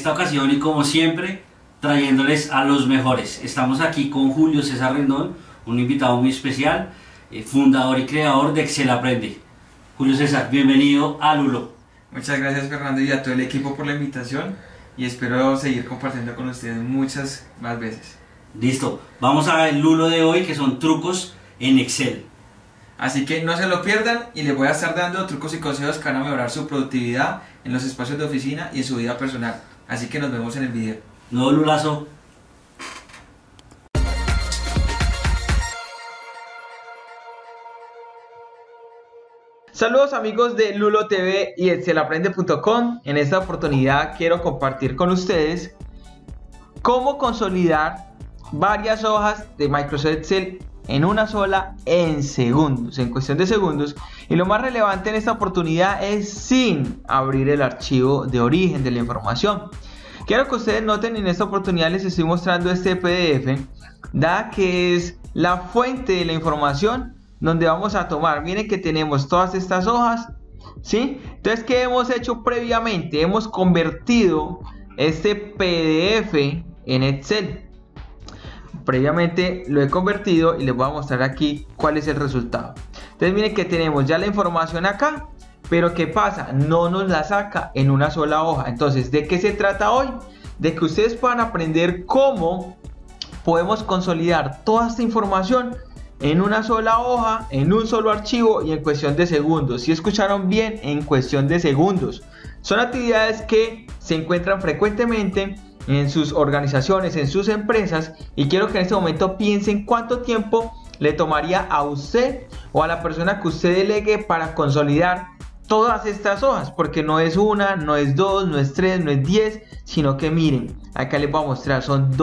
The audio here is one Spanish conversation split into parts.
esta ocasión y como siempre trayéndoles a los mejores. Estamos aquí con Julio César Rendón, un invitado muy especial, fundador y creador de Excel Aprende. Julio César, bienvenido a Lulo. Muchas gracias Fernando y a todo el equipo por la invitación y espero seguir compartiendo con ustedes muchas más veces. Listo, vamos a ver el Lulo de hoy, que son trucos en Excel. Así que no se lo pierdan y les voy a estar dando trucos y consejos que van a mejorar su productividad en los espacios de oficina y en su vida personal. Así que nos vemos en el video. Nuevo Lulazo. Saludos amigos de Lulo TV y excelaprende.com. En esta oportunidad quiero compartir con ustedes cómo consolidar varias hojas de Microsoft Excel en una sola en segundos, en cuestión de segundos. Y lo más relevante en esta oportunidad es sin abrir el archivo de origen de la información. Quiero que ustedes noten, en esta oportunidad les estoy mostrando este PDF, dada que es la fuente de la información donde vamos a tomar. Miren que tenemos todas estas hojas, ¿sí? Entonces, ¿qué hemos hecho previamente? Hemos convertido este PDF en Excel. Previamente lo he convertido y les voy a mostrar aquí cuál es el resultado. Entonces miren que tenemos ya la información acá, pero ¿qué pasa? No nos la saca en una sola hoja. Entonces, ¿de qué se trata hoy? De que ustedes puedan aprender cómo podemos consolidar toda esta información en una sola hoja, en un solo archivo y en cuestión de segundos. Si escucharon bien, en cuestión de segundos. Son actividades que se encuentran frecuentemente en sus organizaciones, en sus empresas, y quiero que en este momento piensen cuánto tiempo le tomaría a usted o a la persona que usted delegue para consolidar todas estas hojas, porque no es una, no es dos, no es tres, no es 10, sino que miren, acá les voy a mostrar, son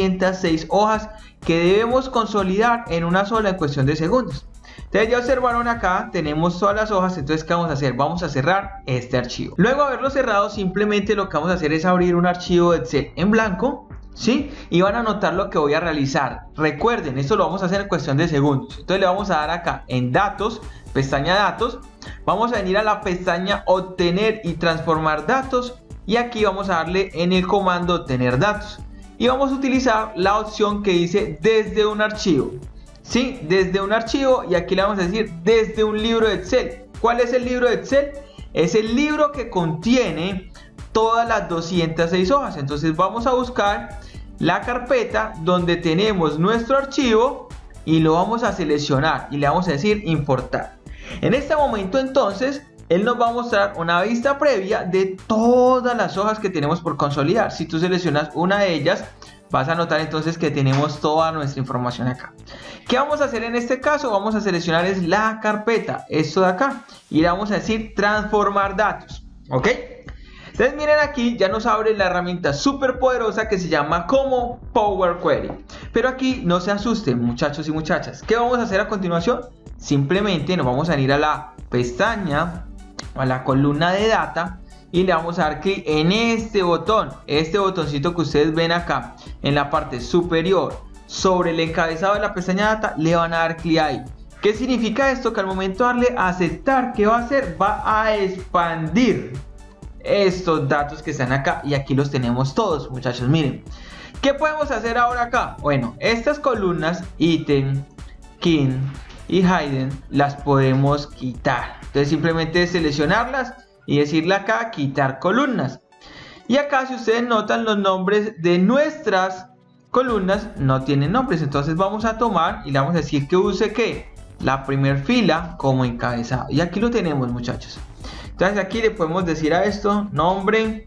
206 hojas que debemos consolidar en una sola en cuestión de segundos. Entonces ya observaron acá, tenemos todas las hojas. Entonces, ¿qué vamos a hacer? Vamos a cerrar este archivo. Luego de haberlo cerrado, simplemente lo que vamos a hacer es abrir un archivo de Excel en blanco, ¿sí? Y van a notar lo que voy a realizar. Recuerden, esto lo vamos a hacer en cuestión de segundos. Entonces le vamos a dar acá en datos, pestaña datos. Vamos a venir a la pestaña obtener y transformar datos. Y aquí vamos a darle en el comando obtener datos. Y vamos a utilizar la opción que dice desde un archivo. Sí, desde un archivo, y aquí le vamos a decir desde un libro de Excel. ¿Cuál es el libro de Excel? Es el libro que contiene todas las 206 hojas. Entonces vamos a buscar la carpeta donde tenemos nuestro archivo y lo vamos a seleccionar y le vamos a decir importar. En este momento entonces él nos va a mostrar una vista previa de todas las hojas que tenemos por consolidar. Si tú seleccionas una de ellas, vas a notar entonces que tenemos toda nuestra información acá. ¿Qué vamos a hacer en este caso? Vamos a seleccionar es la carpeta, esto de acá, y le vamos a decir transformar datos, ¿ok? Entonces miren, aquí ya nos abre la herramienta súper poderosa que se llama como Power Query. Pero aquí no se asusten, muchachos y muchachas. ¿Qué vamos a hacer a continuación? Simplemente nos vamos a ir a la pestaña, a la columna de data, y le vamos a dar clic en este botón, este botoncito que ustedes ven acá en la parte superior sobre el encabezado de la pestaña data. Le van a dar clic ahí. ¿Qué significa esto? Que al momento de darle a aceptar, ¿qué va a hacer? Va a expandir estos datos que están acá, y aquí los tenemos todos, muchachos. Miren, ¿qué podemos hacer ahora acá? Bueno, estas columnas ítem, kin y hidden las podemos quitar. Entonces simplemente seleccionarlas y decirle acá quitar columnas. Y acá, si ustedes notan, los nombres de nuestras columnas no tienen nombres. Entonces vamos a tomar y le vamos a decir que use ¿qué? La primer fila como encabezado. Y aquí lo tenemos, muchachos. Entonces aquí le podemos decir a esto nombre,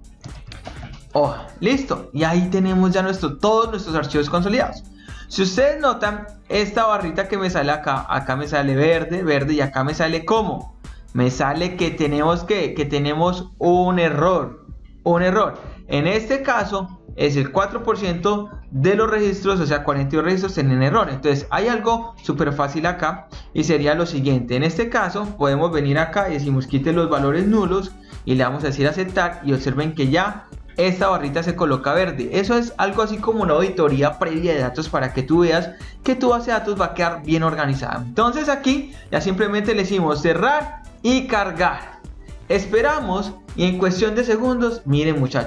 hoja, listo. Y ahí tenemos ya todos nuestros archivos consolidados. Si ustedes notan, esta barrita que me sale acá, acá me sale verde, verde, y acá me sale como me sale que tenemos que tenemos un error. En este caso es el 4% de los registros, o sea 42 registros tienen error. Entonces hay algo súper fácil acá, y sería lo siguiente. En este caso podemos venir acá y decimos quite los valores nulos, y le vamos a decir aceptar, y observen que ya esta barrita se coloca verde. Eso es algo así como una auditoría previa de datos, para que tú veas que tu base de datos va a quedar bien organizada. Entonces aquí ya simplemente le decimos cerrar y cargar. Esperamos, y en cuestión de segundos, miren muchachos,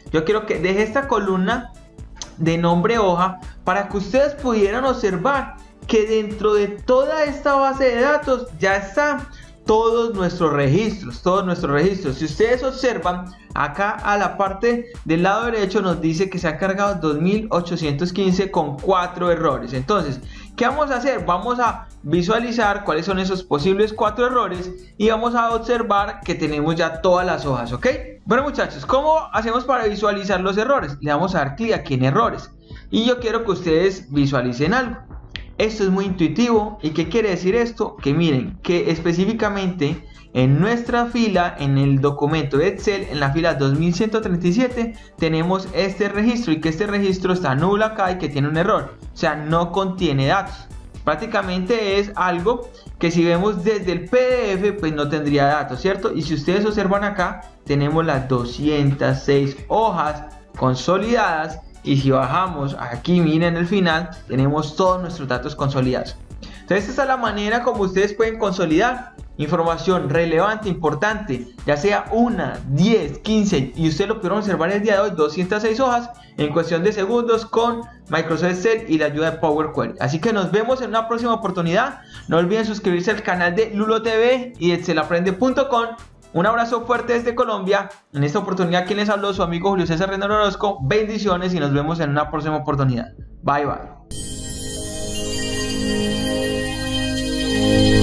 yo quiero que deje esta columna de nombre hoja para que ustedes pudieran observar que dentro de toda esta base de datos ya están todos nuestros registros. Si ustedes observan, acá a la parte del lado derecho nos dice que se han cargado 2815 con 4 errores. Entonces, ¿qué vamos a hacer? Vamos a visualizar cuáles son esos posibles 4 errores y vamos a observar que tenemos ya todas las hojas, ¿ok? Bueno, muchachos, ¿cómo hacemos para visualizar los errores? Le vamos a dar clic aquí en errores y yo quiero que ustedes visualicen algo. Esto es muy intuitivo. ¿Y qué quiere decir esto? Que miren, que específicamente en nuestra fila, en el documento de Excel, en la fila 2137, tenemos este registro y que este registro está nulo acá y que tiene un error. O sea, no contiene datos. Prácticamente es algo que si vemos desde el PDF, pues no tendría datos, ¿cierto? Y si ustedes observan acá, tenemos las 206 hojas consolidadas. Y si bajamos aquí, miren el final, tenemos todos nuestros datos consolidados. Entonces esta es la manera como ustedes pueden consolidar información relevante, importante, ya sea 1, 10, 15 y ustedes lo pudieron observar el día de hoy, 206 hojas en cuestión de segundos con Microsoft Excel y la ayuda de Power Query. Así que nos vemos en una próxima oportunidad. No olviden suscribirse al canal de Lulo TV y excelaprende.com. Un abrazo fuerte desde Colombia. En esta oportunidad quien les habló, su amigo Julio César Rendón Orozco. Bendiciones y nos vemos en una próxima oportunidad. Bye bye.